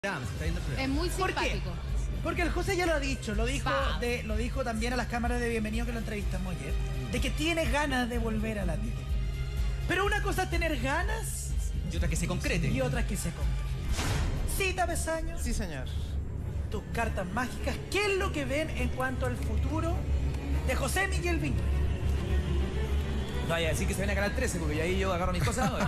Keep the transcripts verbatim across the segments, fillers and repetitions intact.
Es muy ¿Por qué? simpático. Porque el José ya lo ha dicho, lo dijo, de, lo dijo también a las cámaras de Bienvenido que lo entrevistamos ayer, de que tiene ganas de volver a la tele. Pero una cosa es tener ganas y otra que se concrete. Y otra que se concrete. Cita Pesaño. Sí, señor. Tus cartas mágicas, ¿qué es lo que ven en cuanto al futuro de José Miguel Viñuela? No vaya a decir que se viene a Canal trece, porque yo ahí yo agarro mis cosas. ¿No?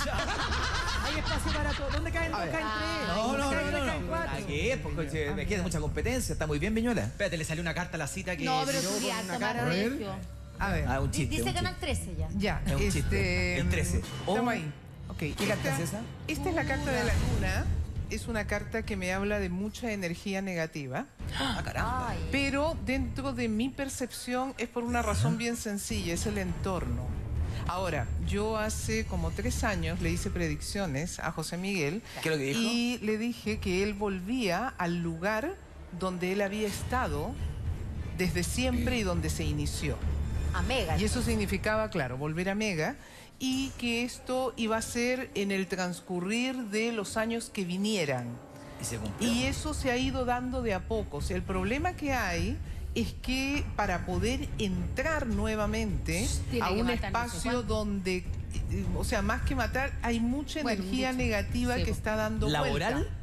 Hay espacio para todo. ¿Dónde caen dos? Caen tres. No, no, ¿Dónde no, caen no. cuatro? Aquí es, porque me queda mucha competencia. Está muy bien, Viñuela. Espérate, le salió una carta a la cita que... No, pero tiró estudiar, con una tomar cara. regio. A ver. Ah, un chiste. Dice un Canal chiste. trece ya. Ya, Es un este, chiste. El trece. Estamos Oh. ahí. Ok. ¿Qué carta es esa? Esta es la carta de la luna. Es una carta que me habla de mucha energía negativa. Ah, caramba. Ay. Pero dentro de mi percepción es por una razón bien sencilla, es el entorno. Ahora, yo hace como tres años le hice predicciones a José Miguel. ¿Qué es lo que dijo? Y le dije que él volvía al lugar donde él había estado desde siempre y donde se inició. A Mega. Y eso significaba, claro, volver a Mega, y que esto iba a ser en el transcurrir de los años que vinieran. Y se cumplió. Y eso se ha ido dando de a poco. O sea, el problema que hay es que para poder entrar nuevamente Tiene a que un matar no sé espacio cuánto. donde, eh, o sea, más que matar, hay mucha Bueno, energía dicho. negativa Sí, que po. está dando ¿Laboral? vuelta.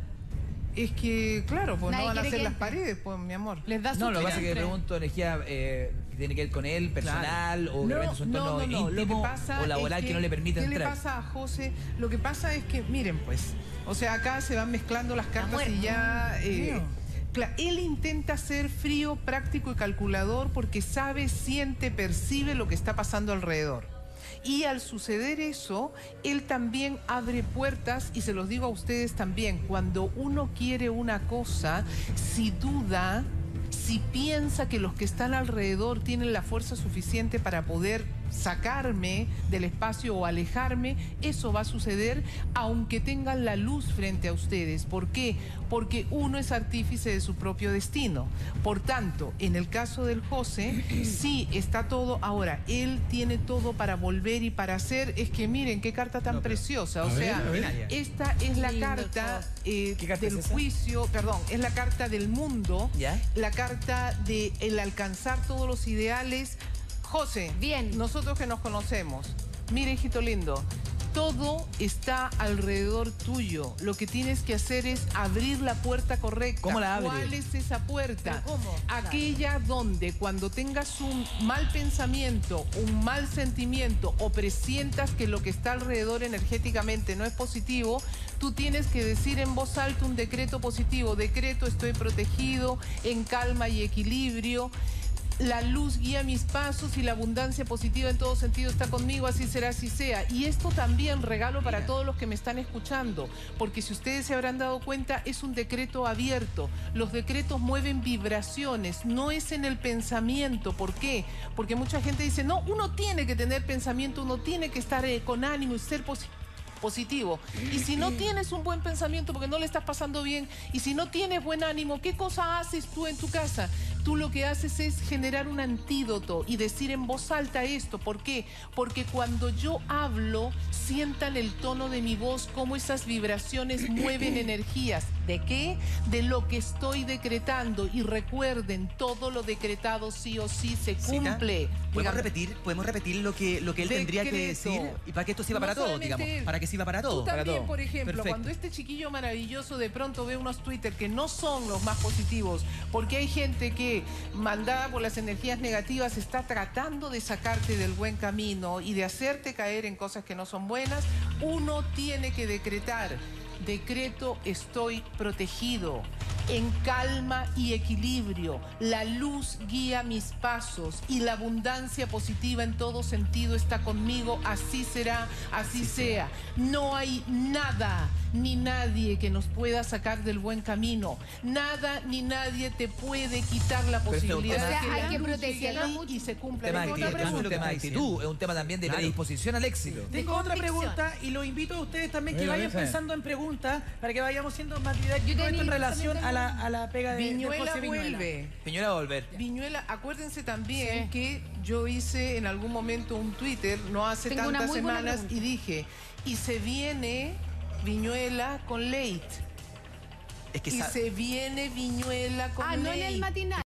Es que, claro, pues Nadie no van a quiere hacer que las entre. paredes, pues, mi amor. Les da No, lo que susto pasa es que entre. pregunto energía eh, que tiene que ver con él, personal, o de repente su entorno no, no. Lo íntimo, que pasa o laboral es que, no le permite ¿qué entrar. le pasa a José? Lo que pasa es que, miren pues, o sea, acá se van mezclando las cartas muerto. y ya... eh, Mío. Cla- él intenta ser frío, práctico y calculador porque sabe, siente, percibe lo que está pasando alrededor. Y al suceder eso, él también abre puertas, y se los digo a ustedes también, cuando uno quiere una cosa, si duda, si piensa que los que están alrededor tienen la fuerza suficiente para poder sacarme del espacio o alejarme, eso va a suceder aunque tengan la luz frente a ustedes. ¿Por qué? Porque uno es artífice de su propio destino. Por tanto, en el caso del José, sí está todo. Ahora, él tiene todo para volver y para hacer. Es que miren qué carta tan No, pero- preciosa. O A ver, sea, a ver. esta es la Lindo carta, José. eh, ¿Qué carta del es esa? juicio, perdón, es la carta del mundo, ¿Ya? la carta de el alcanzar todos los ideales. José, Bien. nosotros que nos conocemos, mire, hijito lindo, todo está alrededor tuyo. Lo que tienes que hacer es abrir la puerta correcta. ¿Cómo la abre? ¿Cuál es esa puerta? ¿Pero cómo? Aquella donde cuando tengas un mal pensamiento, un mal sentimiento o presientas que lo que está alrededor energéticamente no es positivo, tú tienes que decir en voz alta un decreto positivo. Decreto, estoy protegido, en calma y equilibrio. La luz guía mis pasos y la abundancia positiva en todo sentido está conmigo, así será, así sea. Y esto también regalo para Mira. todos los que me están escuchando, porque si ustedes se habrán dado cuenta, es un decreto abierto. Los decretos mueven vibraciones, no es en el pensamiento. ¿Por qué? Porque mucha gente dice, no, uno tiene que tener pensamiento, uno tiene que estar eh, con ánimo y ser positivo. positivo. Y si no tienes un buen pensamiento porque no le estás pasando bien, y si no tienes buen ánimo, ¿qué cosa haces tú en tu casa? Tú lo que haces es generar un antídoto y decir en voz alta esto. ¿Por qué? Porque cuando yo hablo, sientan el tono de mi voz, cómo esas vibraciones mueven energías. ¿De qué? De lo que estoy decretando. Y recuerden, todo lo decretado sí o sí se cumple. ¿Podemos Dígame. repetir, podemos repetir lo que, lo que él tendría que Decreto. decir? Y para que esto sirva No para todo, solamente digamos. él. Para que sirva para todo. Tú para también, todo. por ejemplo, Perfecto. cuando este chiquillo maravilloso de pronto ve unos Twitter que no son los más positivos, porque hay gente que, mandada por las energías negativas, está tratando de sacarte del buen camino y de hacerte caer en cosas que no son buenas, uno tiene que decretar. Decreto, estoy protegido, en calma y equilibrio. La luz guía mis pasos y la abundancia positiva en todo sentido está conmigo. Así será, así, Así sea. No hay nada ni nadie que nos pueda sacar del buen camino. Nada ni nadie te puede quitar la Pero esto es un posibilidad tema- de O sea, hay la que luz protegerlo llegue ahí mucho. y se cumpla. Tema de Tengo actitud, una es un pregunta. tema de actitud, es un tema también de Claro. predisposición al éxito. Tengo otra convicción. pregunta y lo invito a ustedes también que Venga, vayan venga. pensando en preguntas para que vayamos siendo más didácticos Yo esto tenía- en relación también a la, a la pega de, de Viñuela José Viñuela. vuelve. Señora, va a volver. Viñuela, acuérdense también Sí. que yo hice en algún momento un Twitter, no hace Tengo una tantas muy buena semanas, pregunta. y dije, y se viene Viñuela con Late. Es que y sa- se viene Viñuela con Ah, no en ley. el matinal.